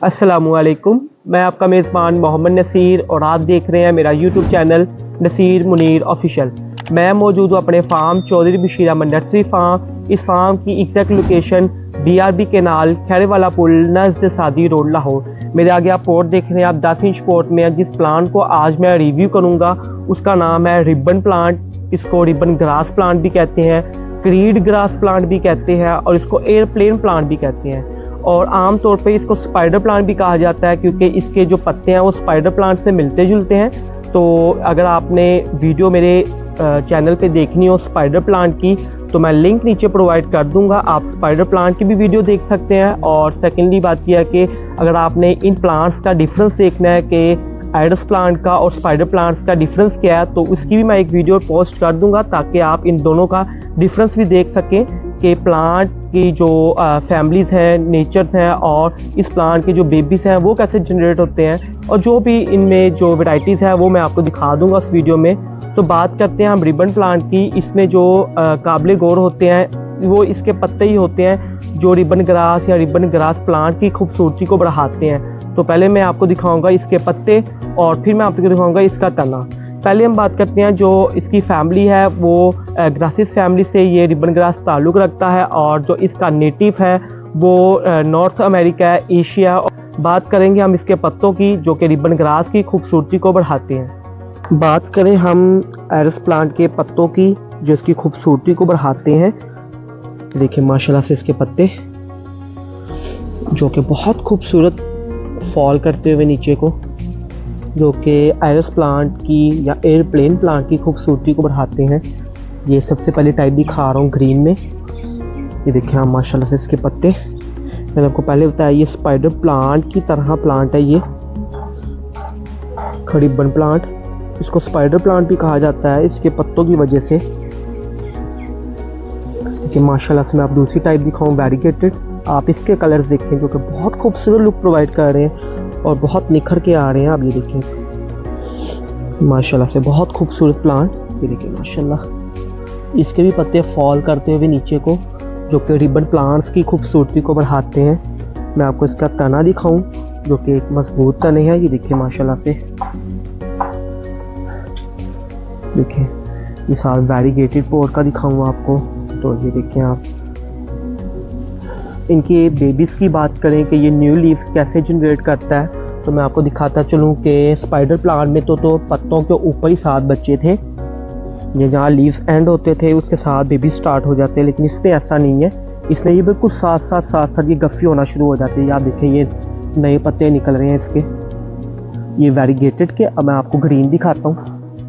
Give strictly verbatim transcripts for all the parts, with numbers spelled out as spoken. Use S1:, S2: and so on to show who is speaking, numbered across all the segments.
S1: अस्सलामुअलैकुम, मैं आपका मेज़बान मोहम्मद नसीर और आप देख रहे हैं मेरा YouTube channel Naseer Munir official. मैं मौजूद हूँ अपने farm Chaudhry Bashir Ahmed nursery farm. इस फार्म की exact location B R B canal Khaire Wala पुल नज़द सादी रोड लाहौर। मेरे आगे आप पोर्ट देख रहे हैं, आप दस इंच पोर्ट में है। जिस प्लांट को आज मैं रिव्यू करूँगा उसका नाम है रिबन प्लांट। इसको रिबन ग्रास प्लांट भी कहते हैं, क्रीड ग्रास प्लांट भी कहते हैं और इसको एयरप्लेन प्लांट भी कहते हैं। और आम तौर पे इसको स्पाइडर प्लांट भी कहा जाता है क्योंकि इसके जो पत्ते हैं वो स्पाइडर प्लांट से मिलते जुलते हैं। तो अगर आपने वीडियो मेरे चैनल पे देखनी हो स्पाइडर प्लांट की तो मैं लिंक नीचे प्रोवाइड कर दूंगा, आप स्पाइडर प्लांट की भी वीडियो देख सकते हैं। और सेकेंडली बात यह है कि अगर आपने इन प्लांट्स का डिफरेंस देखना है कि आइडस प्लांट का और स्पाइडर प्लांट्स का डिफरेंस क्या है, तो उसकी भी मैं एक वीडियो पोस्ट कर दूंगा ताकि आप इन दोनों का डिफरेंस भी देख सकें कि प्लांट की जो फैमिलीज़ हैं, नेचर्स हैं और इस प्लांट के जो बेबीज़ हैं वो कैसे जनरेट होते हैं और जो भी इनमें जो वैराइटीज़ हैं वो मैं आपको दिखा दूंगा उस वीडियो में। तो बात करते हैं हम रिबन प्लांट की। इसमें जो काबिल गौर होते हैं वो इसके पत्ते ही होते हैं जो रिबन ग्रास या रिबन ग्रास प्लांट की खूबसूरती को बढ़ाते हैं। तो पहले मैं आपको दिखाऊंगा इसके पत्ते और फिर मैं आपको दिखाऊंगा इसका तना। पहले हम बात करते हैं जो इसकी फैमिली है वो ग्रासिस फैमिली से ये रिबन ग्रास ताल्लुक़ रखता है और जो इसका नेटिव है वो नॉर्थ अमेरिका है, एशिया। बात करेंगे हम इसके पत्तों की जो कि रिबन ग्रास की खूबसूरती को बढ़ाते हैं। बात करें हम आइडस प्लांट के पत्तों की जो इसकी खूबसूरती को बढ़ाते हैं। देखिए माशाल्लाह से इसके पत्ते जो कि बहुत खूबसूरत फॉल करते हुए नीचे को, जो कि आइडस प्लांट की या एयरप्लेन प्लांट की खूबसूरती को बढ़ाते हैं। ये सबसे पहले टाइप दिखा रहा हूँ ग्रीन में। ये देखिए आप माशाल्लाह से इसके पत्ते, मैंने आपको पहले बताया ये स्पाइडर प्लांट की तरह प्लांट है। ये रिबन प्लांट, इसको स्पाइडर प्लांट भी कहा जाता है इसके पत्तों की वजह से। देखिए माशाल्लाह से मैं आप दूसरी टाइप दिखाऊँ वैरीगेटेड। आप इसके कलर्स देखें जो कि बहुत खूबसूरत लुक प्रोवाइड कर रहे हैं और बहुत निखर के आ रहे हैं। आप ये देखें माशाल्लाह से बहुत खूबसूरत प्लांट। ये देखिए माशाल्लाह इसके भी पत्ते फॉल करते हुए नीचे को जो कि रिबन प्लांट्स की खूबसूरती को बढ़ाते हैं। मैं आपको इसका तना दिखाऊं जो कि एक मजबूत तने है। ये देखिए माशाल्लाह से, देखिए ये सारा वैरीगेटेड पोर्ट का दिखाऊंगा आपको। तो ये देखिए आप इनके बेबीज़ की बात करें कि ये न्यू लीव्स कैसे जनरेट करता है तो मैं आपको दिखाता चलूँ कि स्पाइडर प्लांट में तो तो पत्तों के ऊपर ही सात बच्चे थे, ये जहाँ लीव्स एंड होते थे उसके साथ बेबी स्टार्ट हो जाते हैं, लेकिन इसमें ऐसा नहीं है। इसमें ये बिल्कुल साथ साथ साथ साथ ये गफ़ी होना शुरू हो जाती है। आप देखें ये नए पत्ते निकल रहे हैं इसके, ये वैरीगेटेड के। अब मैं आपको ग्रीन दिखाता हूँ।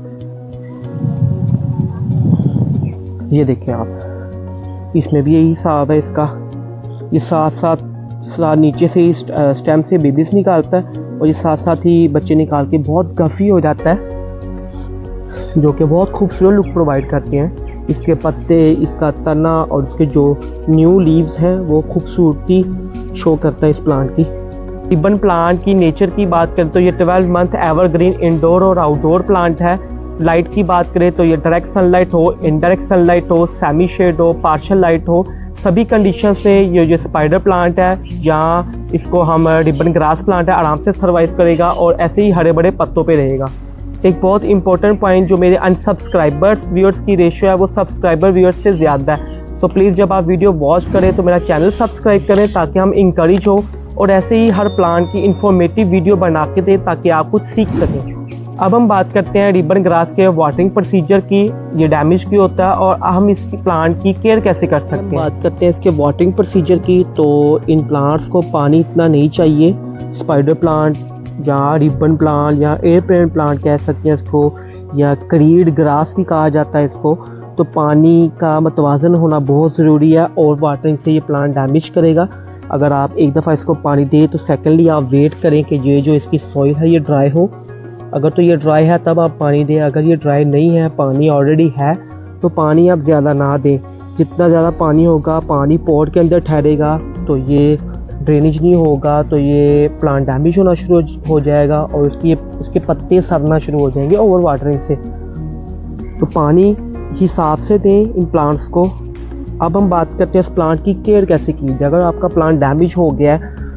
S1: ये देखिए आप, इसमें भी यही हिसाब है इसका। ये साथ साथ साथ नीचे से स्टेम से बेबीज निकालता है और ये साथ साथ ही बच्चे निकाल के बहुत गफ़ी हो जाता है जो कि बहुत खूबसूरत लुक प्रोवाइड करते हैं। इसके पत्ते, इसका तना और इसके जो न्यू लीव्स हैं वो खूबसूरती शो करता है इस प्लांट की। रिबन प्लांट की नेचर की बात करें तो ये ट्वेल्व मंथ एवरग्रीन इंडोर और आउटडोर प्लांट है। लाइट की बात करें तो ये डायरेक्ट सनलाइट हो, इनडायरेक्ट सनलाइट हो, सेमी शेड हो, पार्शियल लाइट हो, सभी कंडीशन से ये जो स्पाइडर प्लांट है या इसको हम रिबन ग्रास प्लांट है आराम से सर्वाइव करेगा और ऐसे ही हरे बड़े पत्तों पे रहेगा। एक बहुत इंपॉर्टेंट पॉइंट, जो मेरे अनसब्सक्राइबर्स व्यूअर्स की रेशियो है वो सब्सक्राइबर व्यूअर्स से ज़्यादा है। सो प्लीज़ जब आप वीडियो वॉच करें तो मेरा चैनल सब्सक्राइब करें ताकि हम इंकरेज हो और ऐसे ही हर प्लांट की इंफॉर्मेटिव वीडियो बना के दें ताकि आप कुछ सीख सकें। अब हम बात करते हैं रिबन ग्रास के वाटरिंग प्रोसीजर की। ये डैमेज की होता है और हम इसकी प्लांट की केयर कैसे कर सकते हैं। बात करते हैं इसके वाटरिंग प्रोसीजर की तो इन प्लांट्स को पानी इतना नहीं चाहिए। स्पाइडर प्लांट या रिबन प्लांट या एयरप्लेन प्लांट कह सकते हैं इसको, या क्रीड ग्रास भी कहा जाता है इसको। तो पानी का मतवाजन होना बहुत ज़रूरी है और वाटरिंग से ये प्लांट डैमेज करेगा। अगर आप एक दफ़ा इसको पानी दें तो सेकेंडली आप वेट करें कि ये जो इसकी सॉइल है ये ड्राई हो। अगर तो ये ड्राई है तब आप पानी दें, अगर ये ड्राई नहीं है, पानी ऑलरेडी है, तो पानी आप ज़्यादा ना दें। जितना ज़्यादा पानी होगा पानी पॉट के अंदर ठहरेगा तो ये ड्रेनेज नहीं होगा तो ये प्लांट डैमेज होना शुरू हो जाएगा और उसकी इसके पत्ते सड़ना शुरू हो जाएंगे ओवर वाटरिंग से। तो पानी हिसाब से दें इन प्लांट्स को। अब हम बात करते हैं इस प्लांट की केयर कैसे की जाए। अगर आपका प्लांट डैमेज हो गया है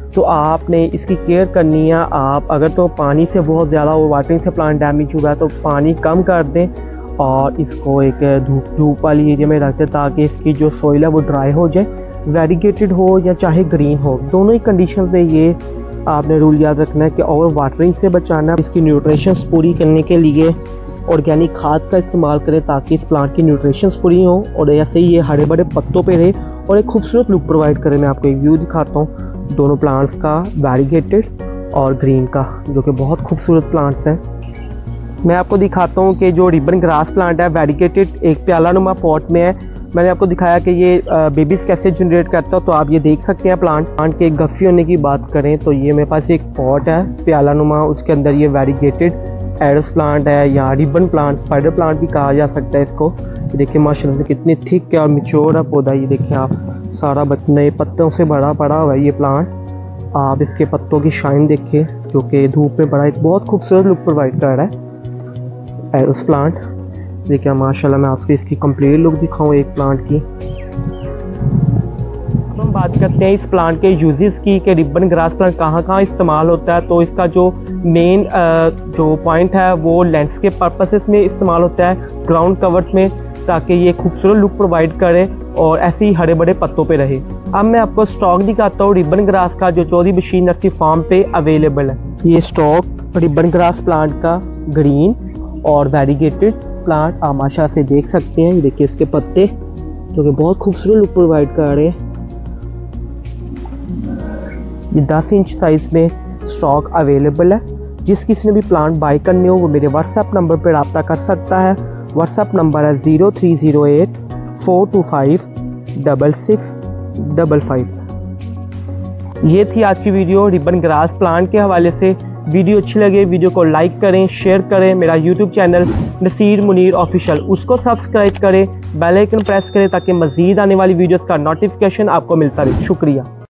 S1: तो आपने इसकी केयर करनी है। आप अगर तो पानी से बहुत ज़्यादा और वाटरिंग से प्लांट डैमेज हुआ है तो पानी कम कर दें और इसको एक धूप धूप वाली एरिया में रख दें ताकि इसकी जो सॉइल है वो ड्राई हो जाए, वेरीगेटेड हो या चाहे ग्रीन हो, दोनों ही कंडीशन में ये आपने रूल याद रखना है कि ओवर वाटरिंग से बचाना। इसकी न्यूट्रिशंस पूरी करने के लिए ऑर्गेनिक खाद का इस्तेमाल करें ताकि इस प्लांट की न्यूट्रिशंस पूरी हो और ऐसे ही ये हरे भरे पत्तों पे रहे और एक खूबसूरत लुक प्रोवाइड करें। मैं आपको एक व्यू दिखाता हूँ दोनों प्लांट्स का, वेरीगेटेड और ग्रीन का, जो कि बहुत खूबसूरत प्लांट्स हैं। मैं आपको दिखाता हूँ कि जो रिबन ग्रास प्लांट है वेरीगेटेड एक प्याला नुमा पॉट में है। मैंने आपको दिखाया कि ये बेबीज कैसे जनरेट करता है, तो आप ये देख सकते हैं। प्लांट प्लांट के गफ़ी होने की बात करें तो ये मेरे पास एक पॉट है प्याला नुमा, उसके अंदर ये वेरीगेटेड एडस प्लांट है या रिबन प्लांट, स्पाइडर प्लांट भी कहा जा सकता है इसको। ये देखिए माशाल्लाह से कितनी थिक है और मिच्योर है पौधा। ये देखिए आप, सारा नए पत्तों से भरा पड़ा हुआ है ये प्लांट। आप इसके पत्तों की शाइन देखिए जो कि धूप में बड़ा एक बहुत खूबसूरत लुक प्रोवाइड कर रहा है एडस प्लांट। देखिए माशाल्लाह, मैं आपको इसकी कंप्लीट लुक दिखाऊँ एक प्लांट की। हम बात करते हैं इस प्लांट के यूजेस की कि रिबन ग्रास प्लांट कहाँ कहाँ इस्तेमाल होता है। तो इसका जो मेन जो पॉइंट है वो लैंडस्केप पर्पसेस में इस्तेमाल होता है, ग्राउंड कवर्स में, ताकि ये खूबसूरत लुक प्रोवाइड करे और ऐसे ही हरे भरे पत्तों पे रहे। अब मैं आपको स्टॉक दिखाता हूँ रिबन ग्रास का जो चौधरी बशीर नर्सरी फार्म पे अवेलेबल है। ये स्टॉक रिबन ग्रास प्लांट का ग्रीन और वेरीगेटेड प्लांट आप माशाल्लाह से देख सकते हैं। देखिए इसके पत्ते जो कि बहुत खूबसूरत लुक प्रोवाइड कर रहे हैं। ये दस इंच साइज में स्टॉक अवेलेबल है। जिस किसी ने भी प्लांट बाय करने हो वो मेरे व्हाट्सएप नंबर पर रब्ता कर सकता है। व्हाट्सएप नंबर है zero three zero eight four two five double six double five. ये थी आज की वीडियो रिबन ग्रास प्लांट के हवाले से। वीडियो अच्छी लगे वीडियो को लाइक करें, शेयर करें। मेरा YouTube channel Naseer Munir official उसको सब्सक्राइब करें, बेल आइकन प्रेस करें ताकि मज़ीद आने वाली वीडियोस का नोटिफिकेशन आपको मिलता रहे। शुक्रिया।